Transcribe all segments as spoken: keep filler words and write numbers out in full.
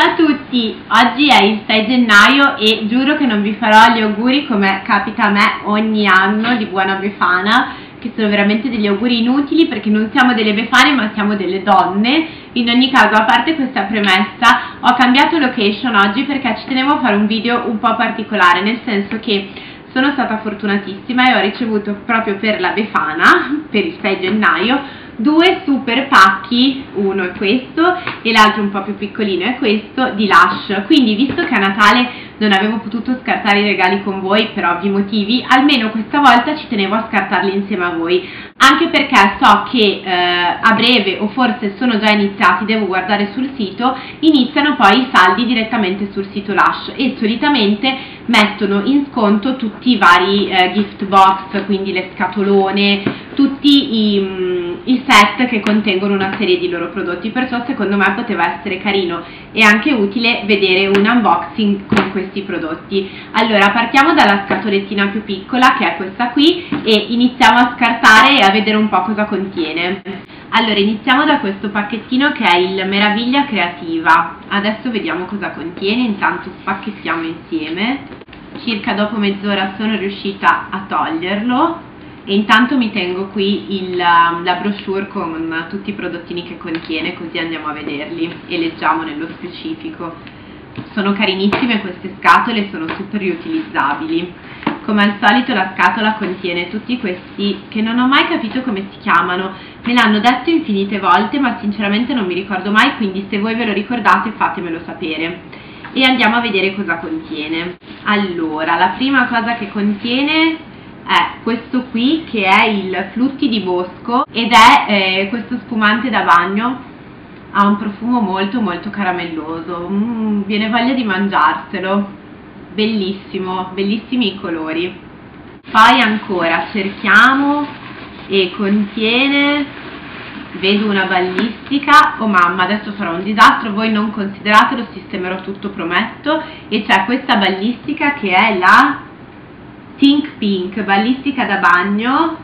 Ciao a tutti, oggi è il sei gennaio e giuro che non vi farò gli auguri come capita a me ogni anno di buona Befana, che sono veramente degli auguri inutili perché non siamo delle Befane ma siamo delle donne. In ogni caso, a parte questa premessa, ho cambiato location oggi perché ci tenevo a fare un video un po' particolare, nel senso che sono stata fortunatissima e ho ricevuto proprio per la Befana, per il sei gennaio, due super pacchi, uno è questo e l'altro un po' più piccolino è questo, di Lush. Quindi, visto che a Natale non avevo potuto scartare i regali con voi per ovvi motivi, almeno questa volta ci tenevo a scartarli insieme a voi, anche perché so che eh, a breve, o forse sono già iniziati, devo guardare sul sito, iniziano poi i saldi direttamente sul sito Lush e solitamente mettono in sconto tutti i vari eh, gift box, quindi le scatolone, tutti i, mm, i set che contengono una serie di loro prodotti. Perciò secondo me poteva essere carino e anche utile vedere un unboxing con questi prodotti. Allora, partiamo dalla scatolettina più piccola, che è questa qui, e iniziamo a scartare e a vedere un po' cosa contiene. Allora, iniziamo da questo pacchettino che è il Meraviglia Creativa. Adesso vediamo cosa contiene, intanto spacchettiamo insieme. Circa dopo mezz'ora sono riuscita a toglierlo e intanto mi tengo qui il, la brochure con tutti i prodottini che contiene, così andiamo a vederli e leggiamo nello specifico. Sono carinissime queste scatole, sono super riutilizzabili. Come al solito la scatola contiene tutti questi che non ho mai capito come si chiamano, me l'hanno detto infinite volte ma sinceramente non mi ricordo mai, quindi se voi ve lo ricordate fatemelo sapere. E andiamo a vedere cosa contiene. Allora, la prima cosa che contiene è questo qui, che è il Flutti di Bosco ed è eh, questo spumante da bagno. Ha un profumo molto molto caramelloso, mm, viene voglia di mangiarselo, bellissimo, bellissimi i colori. Poi ancora cerchiamo e contiene, vedo una ballistica, oh mamma adesso farò un disastro, voi non consideratelo, sistemerò tutto, prometto. E c'è questa ballistica che è la Think Pink, ballistica da bagno.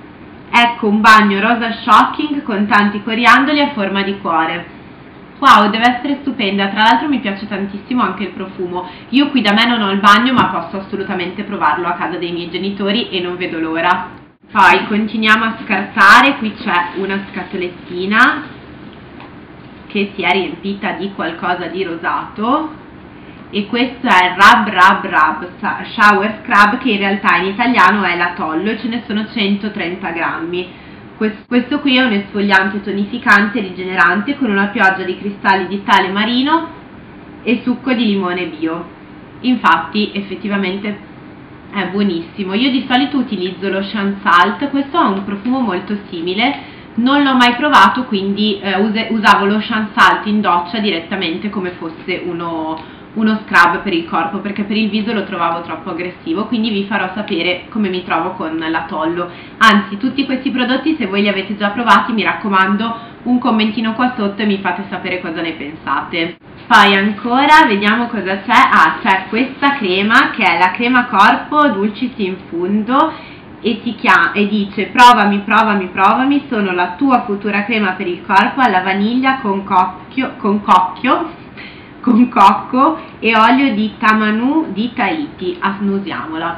Ecco, un bagno rosa shocking con tanti coriandoli a forma di cuore. Wow, deve essere stupenda, tra l'altro mi piace tantissimo anche il profumo. Io qui da me non ho il bagno ma posso assolutamente provarlo a casa dei miei genitori e non vedo l'ora. Poi continuiamo a scartare, qui c'è una scatolettina che si è riempita di qualcosa di rosato e questo è il Rub Rub Rub Shower Scrub, che in realtà in italiano è l'atollo e ce ne sono centotrenta grammi. Questo qui è un esfoliante tonificante e rigenerante con una pioggia di cristalli di sale marino e succo di limone bio. Infatti effettivamente è buonissimo. Io di solito utilizzo lo Shine Salt, questo ha un profumo molto simile, non l'ho mai provato, quindi eh, us usavo lo Shine Salt in doccia direttamente come fosse uno uno scrub per il corpo, perché per il viso lo trovavo troppo aggressivo, quindi vi farò sapere come mi trovo con l'atollo. Anzi, tutti questi prodotti, se voi li avete già provati, mi raccomando, un commentino qua sotto e mi fate sapere cosa ne pensate. Poi ancora vediamo cosa c'è. Ah, c'è questa crema che è la crema corpo Dulcis Infundo e, si chiama, e dice provami, provami, provami, sono la tua futura crema per il corpo alla vaniglia con cocchio, con cocchio con cocco e olio di tamanu di Tahiti. Annusiamola,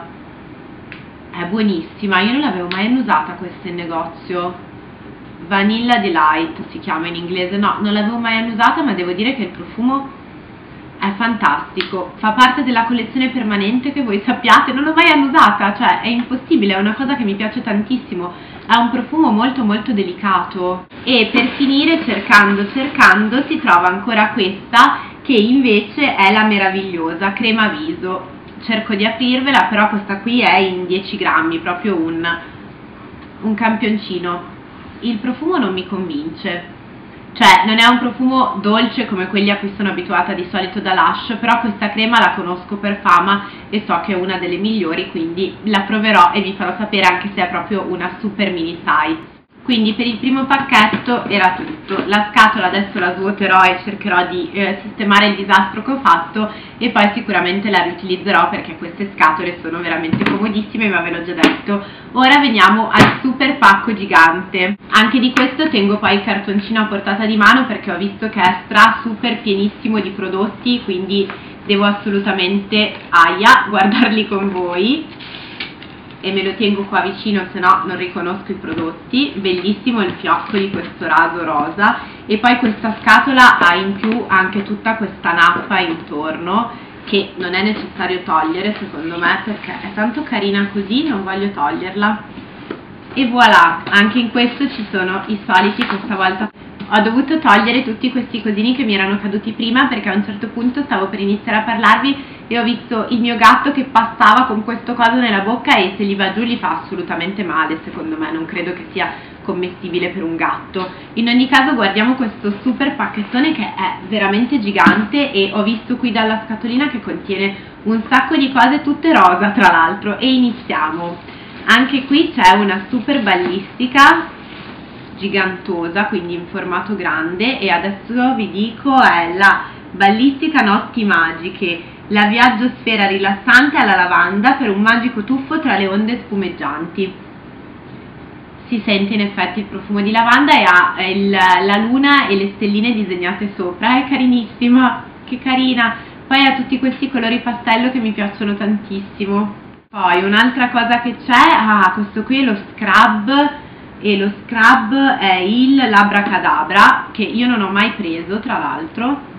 è buonissima, io non l'avevo mai annusata questa in negozio. Vanilla Delight si chiama in inglese, no, non l'avevo mai annusata ma devo dire che il profumo è fantastico, fa parte della collezione permanente, che voi sappiate, non l'ho mai annusata, cioè è impossibile, è una cosa che mi piace tantissimo, ha un profumo molto molto delicato. E per finire, cercando cercando si trova ancora questa, che invece è la meravigliosa crema viso. Cerco di aprirvela, però questa qui è in dieci grammi, proprio un, un campioncino. Il profumo non mi convince, cioè non è un profumo dolce come quelli a cui sono abituata di solito da Lush, però questa crema la conosco per fama e so che è una delle migliori, quindi la proverò e vi farò sapere, anche se è proprio una super mini size. Quindi per il primo pacchetto era tutto. La scatola adesso la svuoterò e cercherò di eh, sistemare il disastro che ho fatto, e poi sicuramente la riutilizzerò perché queste scatole sono veramente comodissime, ma ve l'ho già detto. Ora veniamo al super pacco gigante. Anche di questo tengo poi il cartoncino a portata di mano perché ho visto che è stra super pienissimo di prodotti, quindi devo assolutamente, aia, guardarli con voi. E me lo tengo qua vicino, se no non riconosco i prodotti. Bellissimo il fiocco di questo raso rosa, e poi questa scatola ha in più anche tutta questa nappa intorno che non è necessario togliere secondo me perché è tanto carina così, non voglio toglierla. E voilà, anche in questo ci sono i soliti, questa volta ho dovuto togliere tutti questi cosini che mi erano caduti prima perché a un certo punto stavo per iniziare a parlarvi e ho visto il mio gatto che passava con questo coso nella bocca, e se gli va giù gli fa assolutamente male, secondo me, non credo che sia commestibile per un gatto. In ogni caso guardiamo questo super pacchettone che è veramente gigante, e ho visto qui dalla scatolina che contiene un sacco di cose tutte rosa tra l'altro. E iniziamo. Anche qui c'è una super ballistica gigantosa, quindi in formato grande, e adesso vi dico è la ballistica notti magiche, la viaggio sfera rilassante alla lavanda per un magico tuffo tra le onde spumeggianti. Si sente in effetti il profumo di lavanda e ha il, la luna e le stelline disegnate sopra, è carinissima, che carina. Poi ha tutti questi colori pastello che mi piacciono tantissimo. Poi un'altra cosa che c'è, ah, questo qui è lo scrub, e lo scrub è il Labracadabra, che io non ho mai preso tra l'altro.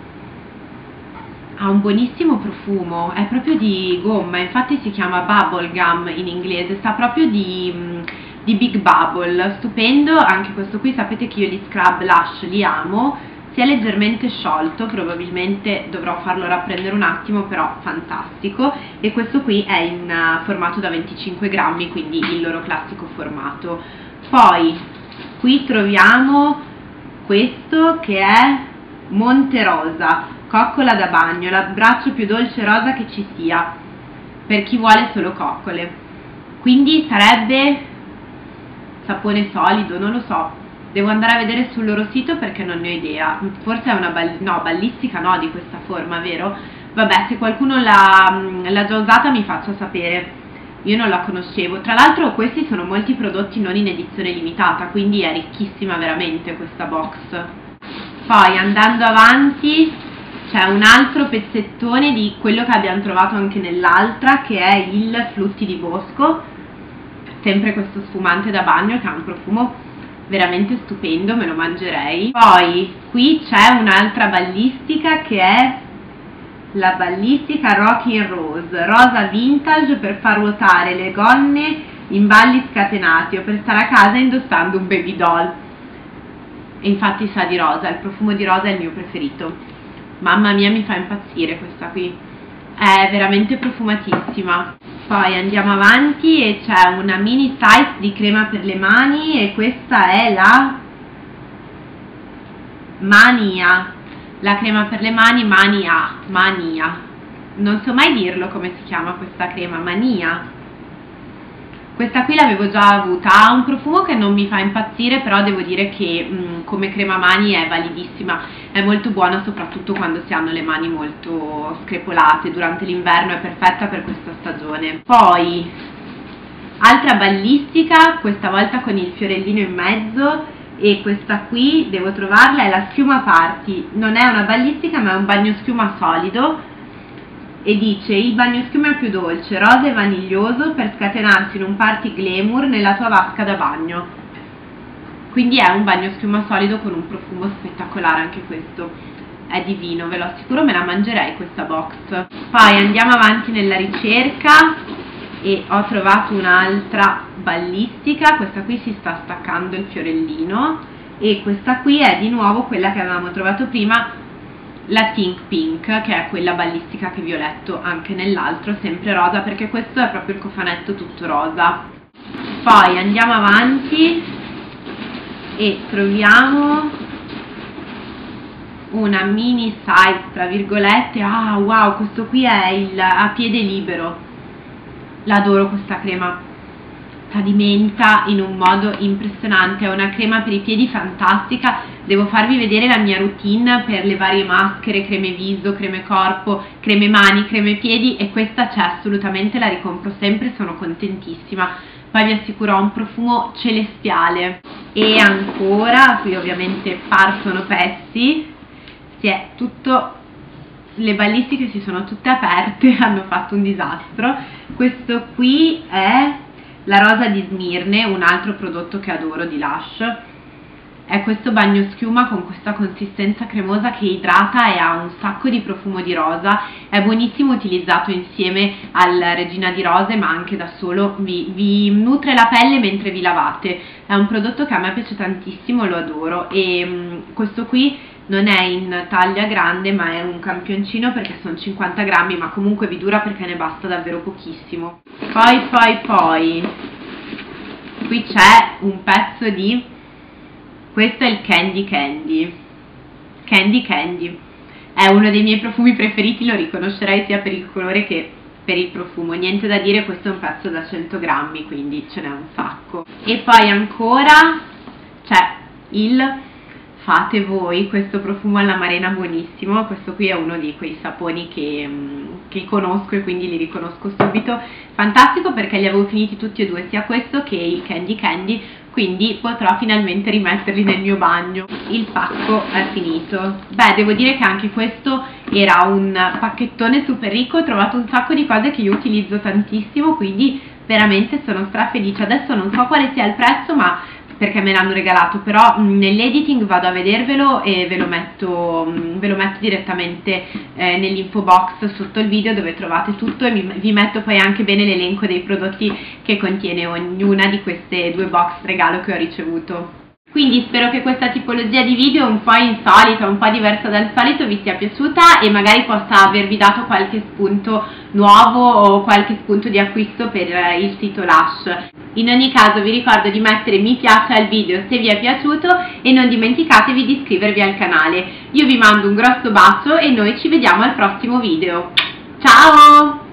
Ha un buonissimo profumo, è proprio di gomma, infatti si chiama bubble gum in inglese, sa proprio di, di Big Bubble, stupendo. Anche questo qui, sapete che io gli scrub Lush li amo, si è leggermente sciolto, probabilmente dovrò farlo rapprendere un attimo, però fantastico. E questo qui è in formato da venticinque grammi, quindi il loro classico formato. Poi qui troviamo questo che è Monte Rosa, coccola da bagno, l'abbraccio più dolce rosa che ci sia, per chi vuole solo coccole. Quindi sarebbe sapone solido, non lo so, devo andare a vedere sul loro sito perché non ne ho idea. Forse è una ball no, ballistica no, di questa forma, vero? Vabbè, se qualcuno l'ha già usata mi faccia sapere, io non la conoscevo. Tra l'altro questi sono molti prodotti non in edizione limitata, quindi è ricchissima veramente questa box. Poi andando avanti c'è un altro pezzettone di quello che abbiamo trovato anche nell'altra, che è il Flutti di Bosco, sempre questo sfumante da bagno che ha un profumo veramente stupendo, me lo mangerei. Poi qui c'è un'altra ballistica che è la ballistica Rockin' Rose, rosa vintage per far ruotare le gonne in balli scatenati o per stare a casa indossando un baby doll. E infatti sa di rosa, il profumo di rosa è il mio preferito. Mamma mia, mi fa impazzire questa qui, è veramente profumatissima. Poi andiamo avanti e c'è una mini size di crema per le mani, e questa è la Mania, la crema per le mani Mania, Mania, non so mai dirlo come si chiama questa crema, Mania. Questa qui l'avevo già avuta, ha un profumo che non mi fa impazzire, però devo dire che mh, come crema mani è validissima, è molto buona soprattutto quando si hanno le mani molto screpolate, durante l'inverno è perfetta per questa stagione. Poi, altra ballistica, questa volta con il fiorellino in mezzo, e questa qui devo trovarla, è la Schiuma Party, non è una ballistica ma è un bagno schiuma solido, e dice il bagno schiuma più dolce, rosa e vaniglioso per scatenarsi in un party glamour nella tua vasca da bagno. Quindi è un bagno schiuma solido con un profumo spettacolare anche questo, è divino, ve lo assicuro, me la mangerei questa box. Poi andiamo avanti nella ricerca e ho trovato un'altra ballistica, questa qui si sta staccando il fiorellino, e questa qui è di nuovo quella che avevamo trovato prima, la Think Pink, che è quella ballistica che vi ho letto anche nell'altro, sempre rosa, perché questo è proprio il cofanetto tutto rosa. Poi andiamo avanti e troviamo una mini size tra virgolette. Ah wow, questo qui è il a piede libero, l'adoro questa crema, sa di menta in un modo impressionante, è una crema per i piedi fantastica. Devo farvi vedere la mia routine per le varie maschere, creme viso, creme corpo, creme mani, creme piedi, e questa c'è assolutamente, la ricompro sempre, sono contentissima. Poi vi assicuro, ha un profumo celestiale. E ancora, qui ovviamente partono pezzi, si è tutto, le ballistiche si sono tutte aperte, hanno fatto un disastro. Questo qui è la rosa di Smirne, un altro prodotto che adoro di Lush. È questo bagno schiuma con questa consistenza cremosa che idrata e ha un sacco di profumo di rosa. È buonissimo utilizzato insieme al Regina di Rose, ma anche da solo, vi, vi nutre la pelle mentre vi lavate. È un prodotto che a me piace tantissimo, lo adoro. E um, questo qui non è in taglia grande, ma è un campioncino perché sono cinquanta grammi, ma comunque vi dura perché ne basta davvero pochissimo. Poi poi poi qui c'è un pezzo di, questo è il Candy Candy, Candy Candy, è uno dei miei profumi preferiti, lo riconoscerei sia per il colore che per il profumo, niente da dire, questo è un pezzo da cento grammi, quindi ce n'è un sacco. E poi ancora c'è il Fate Voi, questo profumo all'amarena buonissimo, questo qui è uno di quei saponi che, che conosco e quindi li riconosco subito, fantastico perché li avevo finiti tutti e due, sia questo che il Candy Candy, quindi potrò finalmente rimetterli nel mio bagno. Il pacco è finito. Beh, devo dire che anche questo era un pacchettone super ricco, ho trovato un sacco di cose che io utilizzo tantissimo, quindi veramente sono strafelice. Adesso non so quale sia il prezzo, ma perché me l'hanno regalato, però nell'editing vado a vedervelo e ve lo metto, ve lo metto direttamente eh, nell'info box sotto il video, dove trovate tutto, e vi, vi metto poi anche bene l'elenco dei prodotti che contiene ognuna di queste due box regalo che ho ricevuto. Quindi spero che questa tipologia di video un po' insolita, un po' diversa dal solito vi sia piaciuta e magari possa avervi dato qualche spunto nuovo o qualche spunto di acquisto per il sito Lush. In ogni caso vi ricordo di mettere mi piace al video se vi è piaciuto e non dimenticatevi di iscrivervi al canale. Io vi mando un grosso bacio e noi ci vediamo al prossimo video. Ciao!